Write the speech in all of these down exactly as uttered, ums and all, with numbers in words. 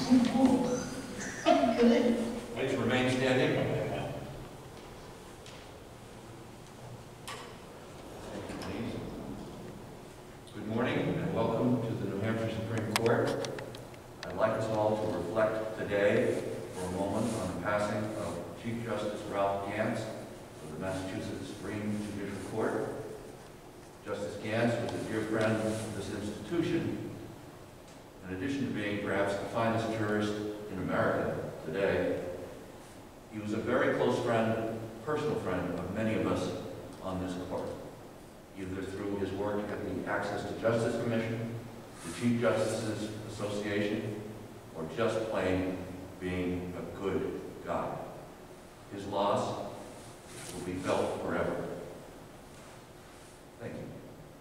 Good. Please remain standing. Good morning and welcome to the New Hampshire Supreme Court. I'd like us all to reflect today for a moment on the passing of Chief Justice Ralph Gantz of the Massachusetts Supreme Judicial Court. Justice Gantz was a dear friend of this institution. In addition to being perhaps the finest jurist in America today, he was a very close friend, personal friend of many of us on this court, either through his work at the Access to Justice Commission, the Chief Justices Association, or just plain being a good guy. His loss will be felt forever. Thank you.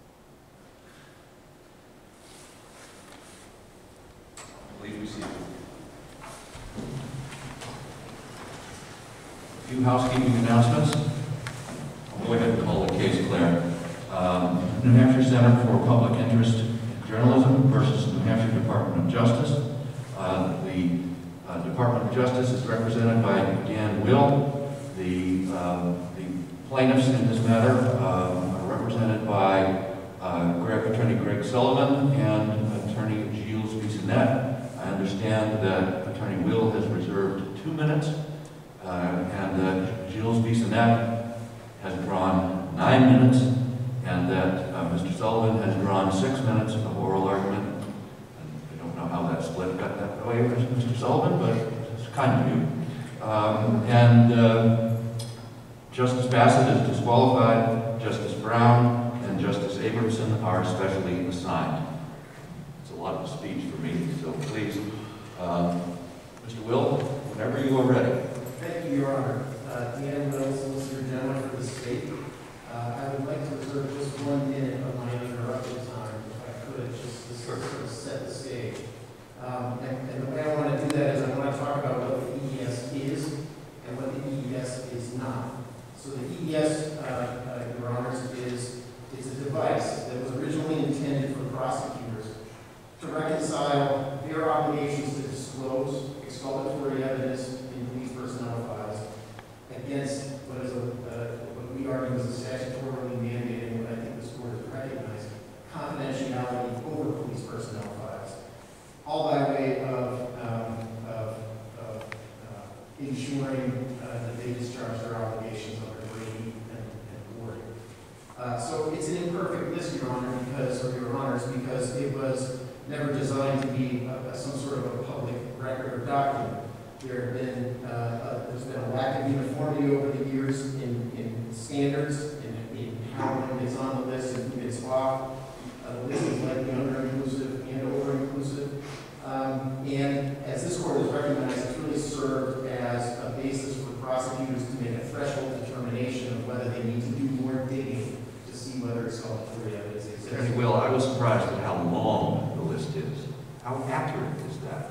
Please be seated. A few housekeeping announcements. I'll go ahead and call the case clear. Um, New Hampshire Center for Public Interest in Journalism versus New Hampshire Department of Justice. Uh, the uh, Department of Justice is represented by Dan Will. The, uh, the plaintiffs in this matter uh, are represented by uh, Greg, Attorney Greg Sullivan and Attorney Gilles Bissonnette. I understand that Attorney Will has reserved two minutes, uh, and that Gilles Bissonnette has drawn nine minutes, and that uh, Mister Sullivan has drawn six minutes of oral argument. And I don't know how that split got that way, Mister Sullivan, but it's kind of you. Um, and uh, Justice Bassett is disqualified, Justice Brown and Justice Abramson are specially assigned. It's a lot of speech for me, so please, uh, Mister Will, whenever you are ready. Thank you, Your Honor. Uh, Dan Will, Solicitor General for the state. Uh, I would like to reserve just one minute of my uninterrupted time, if I could, just to sort of set the stage. Um, and, and the way I want to do that is I want to talk about what the E E S is and what the E E S is not. So the E E S, uh, uh, Your Honors, is it's a device that was originally intended for prosecutors to reconcile their obligations to disclose exculpatory evidence in police personnel files against what is a, uh, what we argue is a statutorily mandated, and what I think this court has recognized, confidentiality over police personnel files, all by way of, um, of, of uh, ensuring uh, that they discharge their obligations under Brady and, and Ward. Uh, so it's an imperfect list, Your Honor, because, or Your Honors, because it was never designed to be a, a, some sort of a public record or document. There have been, uh, uh, there's been a lack of uniformity over the years in, in standards, in, in how one gets on the list and who gets off. Uh, the list is likely under-inclusive and over-inclusive. Um, and as this court has recognized, it's really served as a basis for prosecutors to make a threshold determination of whether they need to do more digging to see whether exculpatory evidence exists. Attorney Will, I was surprised at how long the list is. How accurate is that?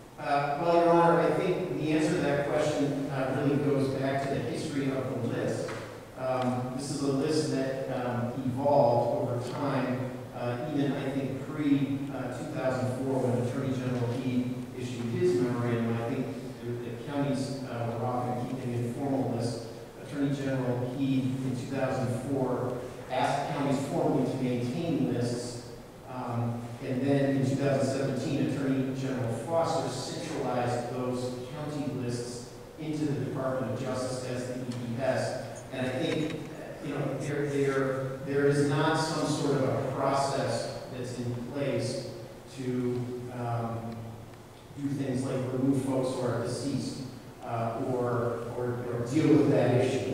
Uh, well, Your Honor, I think the answer to that question uh, really goes back to the history of the list. Um, this is a list that um, evolved over time, uh, even I think pre uh, two thousand four when Attorney General Heed issued his memorandum. I think the, the counties uh, were often keeping informal lists. Attorney General Heed in two thousand four asked counties formally to maintain lists. Um, And then in two thousand seventeen, Attorney General Foster centralized those county lists into the Department of Justice as the E E S. And I think, you know, there, there, there is not some sort of a process that's in place to um, do things like remove folks who are deceased uh, or, or, or deal with that issue.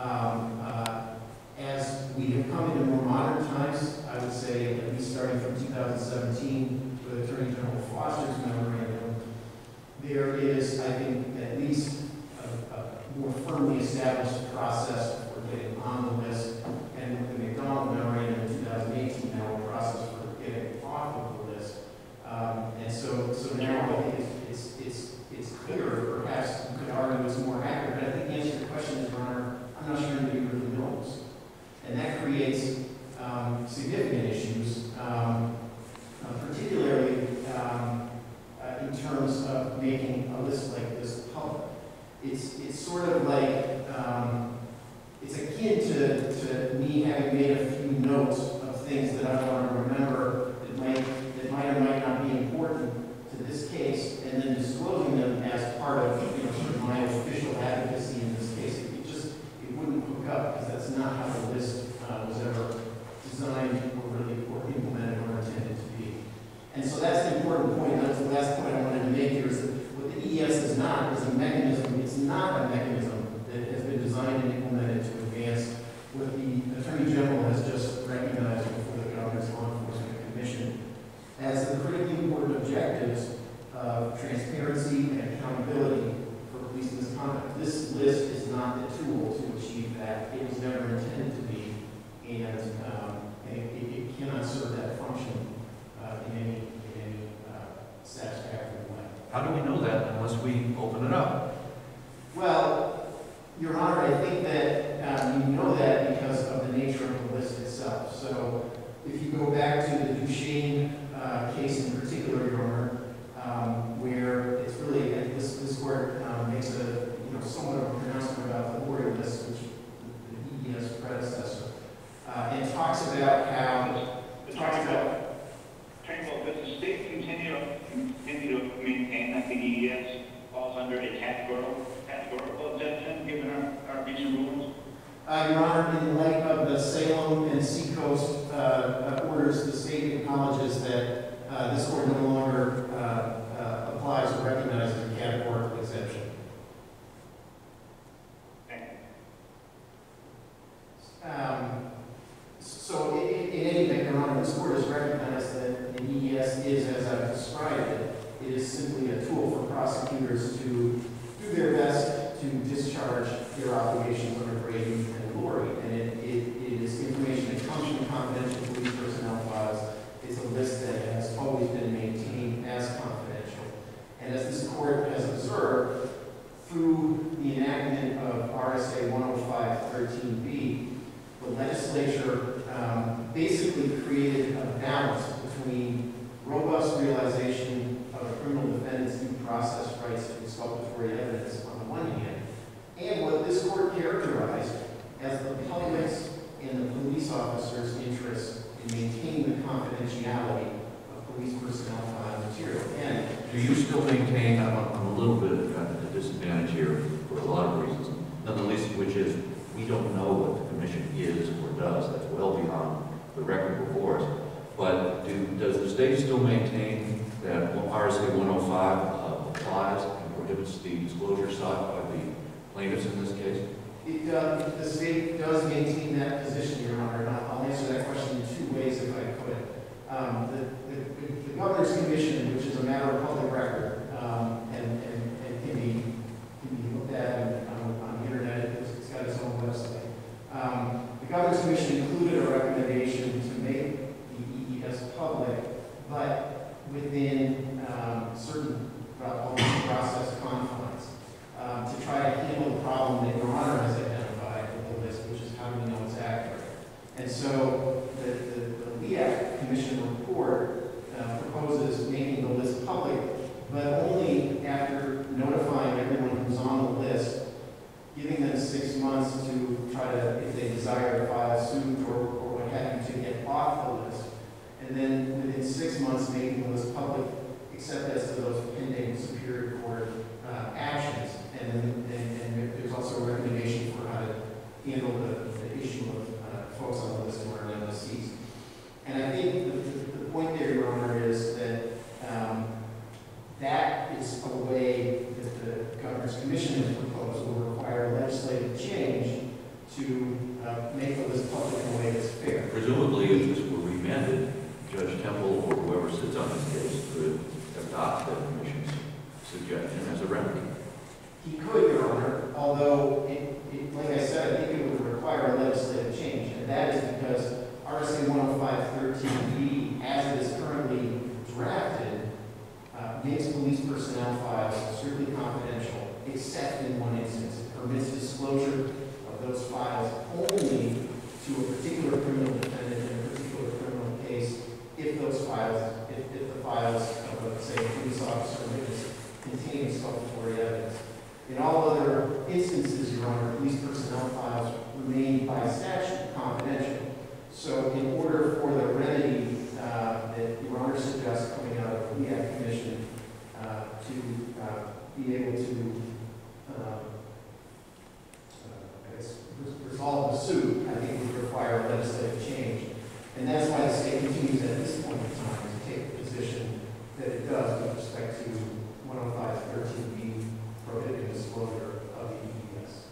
Um, uh, As we have come into more modern times, I would say, at least starting from two thousand seventeen with Attorney General Foster's memorandum, there is, I think, at least a, a more firmly established process for getting on the list. And with the McDonald memorandum in two thousand eighteen, now a process for getting off of the list. Um, and so, so now I think it's, it's, it's, it's clearer. Perhaps you could argue it's more accurate. But I think the answer to the question is, Your Honor, I'm not sure anybody really knows. And that creates um, significant issues, um, uh, particularly um, uh, in terms of making a list like this public. It's, it's sort of like, um, it's akin to, to me having made a few notes of things that I want to remember that might, that might or might not be important to this case, and then disclosing them as part of, you know, sort of my official advocacy in this case. It just, it wouldn't hook up, because that's not how the list uh, was ever designed or really or implemented or intended to be. And so that's the important point. That's the last point I wanted to make here, is that what the E E S is not is a mechanism. It's not a mechanism that has been designed and implemented to advance what the Attorney General has just recognized before the Governor's Law Enforcement Commission as the critically important objectives of transparency and accountability for police misconduct. This list is not the tool to achieve that. It was never intended to be, and, um, and it, it, it cannot serve that function uh, in any, in any uh, satisfactory way. How do we know that unless we open it up? Well, Your Honor, I think that um, you know that because of the nature of the list itself. So if you go back to the Duchesne uh, case in particular, Your Honor, um, where it's really, uh, this, this court um, makes a, you know, somewhat of a pronouncement about the Laurie List, which the E E S predecessor, uh, and talks about how, talks about, Well, does the state continue, continue to maintain that the E E S falls under a categorical, categorical exemption given our, our recent rulings? Uh, Your Honor, in light of the Salem and Seacoast uh, uh, orders, the state acknowledges that uh, this court no longer uh, uh, applies or recognizes a categorical exemption. Thank you. Um, so, in, in any event, Your Honor, this court has recognized that the E E S is, as I've described it, it is simply a tool for prosecutors to do their best to discharge their obligations under Brady and Laurie. And it, it, it is information that comes from confidential police personnel files. It's a list that has always been maintained as confidential. And as this court has observed, through the enactment of R S A one oh five thirteen B, the legislature um, basically created a balance between robust realization of a criminal defendant's due process rights and exculpatory evidence on the one hand, and what this court characterized as the public's and the police officers' interest in maintaining the confidentiality of police personnel file material. And Do you still maintain, I'm, I'm a little bit at a disadvantage here for a lot of reasons, none the least of which is we don't know what the commission is or does. That's well beyond the record before us. But do, does the state still maintain that R S A one oh five uh, applies and prohibits the disclosure sought by the plaintiffs in this case? It, uh, the state does maintain that position, Your Honor, and I'll, I'll answer that question in two ways if I could. Um, the, the, the Governor's Commission, which is a matter of public record, um, and, and, and can be can be looked at on, on the internet, it's, it's got its own website. Um, the Governor's Commission included a recommendation to make the E E S public, but within um, certain uh, process confines, um, to try to handle the problem that Your Honor has identified with the list, which is how do we know it's accurate. And so the, the, the L E A C Commission report uh, proposes making the list public, but only after notifying everyone who's on the list, giving them six months to try to, if they desire to file suit or, or what have you, to get off the list. And then within six months, making the list public, except as to those pending Superior Court uh, actions. And then and, and there's also a recommendation for how to handle the, the issue of uh, folks on the list who are N S Cs. And I think the, the, the point there, Your Honor, is that um, that is a way that the Governor's Commission has proposed will require legislative change to uh, make the list public in a way that's fair. Presumably, if this were remanded, Judge Temple or whoever sits on this case could adopt the commission's suggestion as a remedy. He could, Your Honor, although, it, it, like I said, I think it would require a legislative change, and that is because R S A one oh five thirteen B, as it is currently drafted, uh, makes police personnel files strictly confidential, except in one instance. It permits disclosure of those files only to a particular criminal defendant in a particular criminal case, if those files, if, if the files of, let's say, a police officer witness contain In all other instances, Your Honor, police personnel files remain by statute confidential. So in order for the remedy uh, that Your Honor suggests coming out of the Act Commission uh, to uh, be able to uh, uh, I guess, resolve the suit, I think would require legislative change. And that's why the state continues at this point in time to take the position that it does with respect to one oh five thirteen B prohibiting disclosure of the E D S.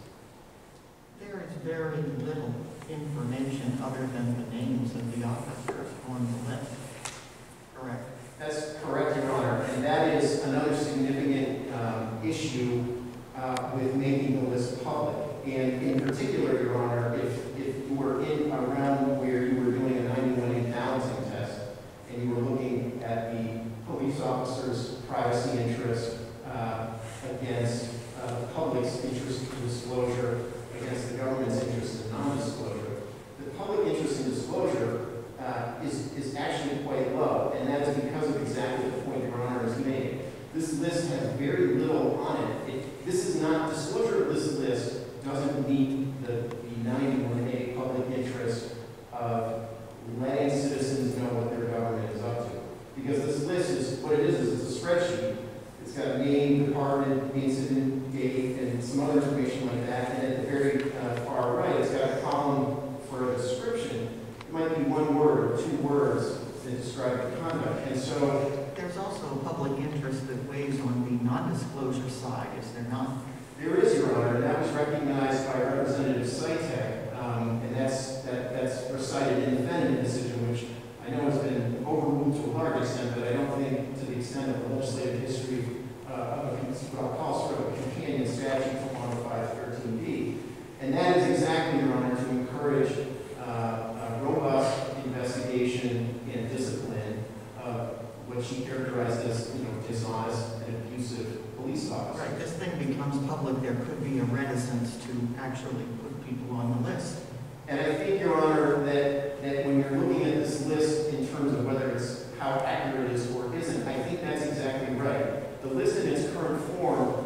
There is very little information other than the names of the officers on the list. Correct? That's correct, Your Honor. And that is another significant um, issue uh, with making the list public. And in particular, Your Honor, if, if you were in a realm where you were doing a ninety-one A balancing test and you were looking at the police officer's privacy interest uh, against uh, the public's interest in disclosure, against the government's interest in non-disclosure, the public interest in disclosure uh, is, is actually quite low, and that is because of exactly the point Your Honor has made. This list has very little on it. it this is not, disclosure of this list doesn't meet the, the ninety-one A public interest of letting citizens know what their government is up to. Because this list is, what it is, is it's a spreadsheet. It's got name, department, incident, date, and some other information like that. And at the very uh, far right, it's got a column for a description. It might be one word or two words that describe the conduct. And so there's also a public interest that weighs on the non-disclosure side, is there not? there is, Your Honor, and that was recognized by Representative Sytek, um, and that's, that, that's recited in the Fenton decision, which I know has been overruled to a large extent, but I don't think to the extent of the legislative history uh, of what I'll call sort of a companion statute to one oh five thirteen B. And that is exactly, Your Honor, to encourage uh, a robust investigation and discipline of what she characterized as, you know, dishonest and abusive police officers. Right, this thing becomes public, there could be a reticence to actually put people on the list. And I think, Your Honor, that, that when you're looking at this list in terms of whether it's how accurate it is or isn't, I think that's exactly right. The list in its current form,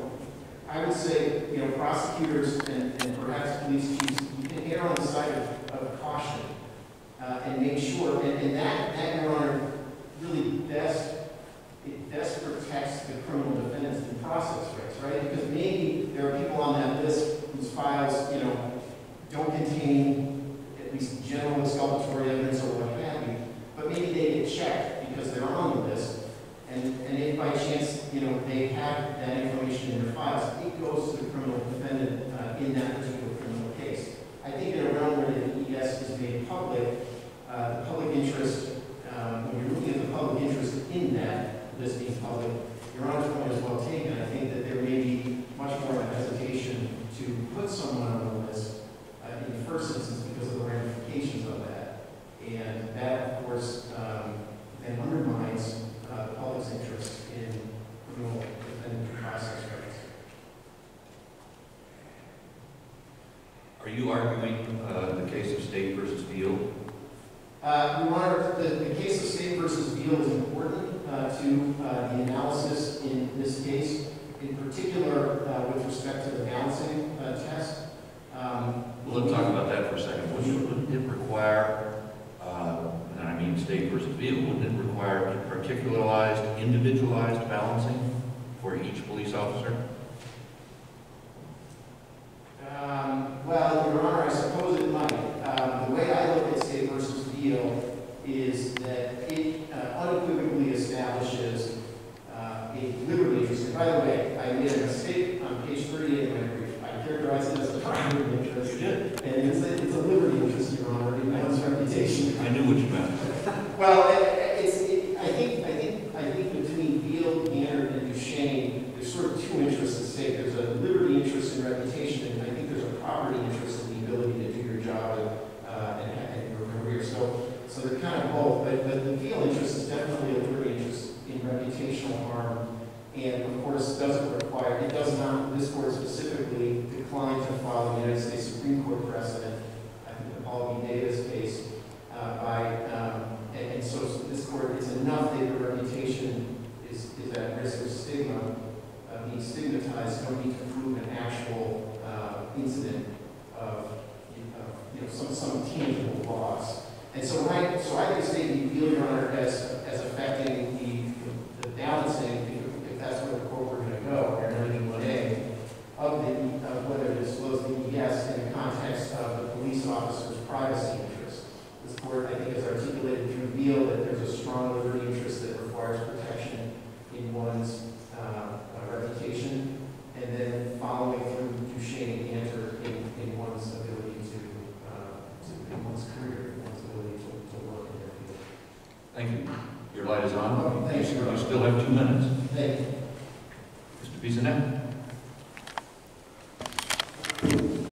I would say, you know, prosecutors and, and perhaps police chiefs, you can err on the side of, of caution uh, and make sure, and, and that, that, Your Honor, really best, it best protects the criminal defendants in process rights, right? Because maybe there are people on that list whose files, you know, don't contain at least general exculpatory evidence or what have you, but maybe they get checked because they're on the list, and, and if by chance, you know, they have that information in their files, it goes to the criminal defendant uh, in that particular criminal case. I think in a realm where the E D S is made public, uh, the public interest, um, when you're looking at the public interest in that list being public, Your Honor's point is well taken. I think that there may be much more of a hesitation to put someone on the list uh, in the first instance because of the ramifications of that. And that, of course, um, then undermines uh, the public's interest in criminal defendant process rights. Are you arguing uh, the case of State versus Field? Uh, Your Honor, the, the case of State versus Field is important uh, to uh, the analysis in this case, in particular uh, with respect to the balancing uh, test. Um, Well, let's talk about that for a second. Wouldn't it require, uh, and I mean State versus Field, wouldn't it require a particularized, individualized balancing for each police officer? Um, well, Your Honor, I suppose it might. Uh, the way I look at State versus Field is that it uh, unequivocally establishes uh, a liberty interest. And by the way, I made a mistake on page thirty-eight of my brief. I characterized it as a primary interest. You did. And it's a, it's a liberty interest, Your Honor, in one's reputation. I knew what you meant. Well, it, it's, it, I think, I think, I think between Field, Garret, and Duchesne, there's sort of two interests at stake. There's a liberty interest in reputation, and I think there's a property interest in the ability to do your job and, uh, and, and your career. So, so they're kind of both. But, but the Field interest is definitely a liberty interest in reputational harm, and of course doesn't require. It does not. This court specifically declined to follow the United States Supreme Court precedent. I think the Paul V. Davis case uh, by. Um, And, and so this court, it's enough that your reputation is, is at risk of stigma uh, being stigmatized don't need to prove an actual uh, incident of, of you know, some, some tangible loss. And so, when I, so I would say the appeal, Your Honor, as, as affecting the, the balancing, if, if that's where the court we're going to go, or ninety-one A, of the, of whether to disclose the E S in the context of the police officer's privacy interest. This court, I think, has articulated through Beal that there's a strong liberty interest that requires protection in one's uh, uh, reputation, and then following through Duchesne and Cantor in, in one's ability to, uh, to, in one's career, in one's ability to, to work in their field. Thank you. Your light is on. Oh, thanks, Your Honor. You still have two minutes. Thank you. Mister Bissonnette?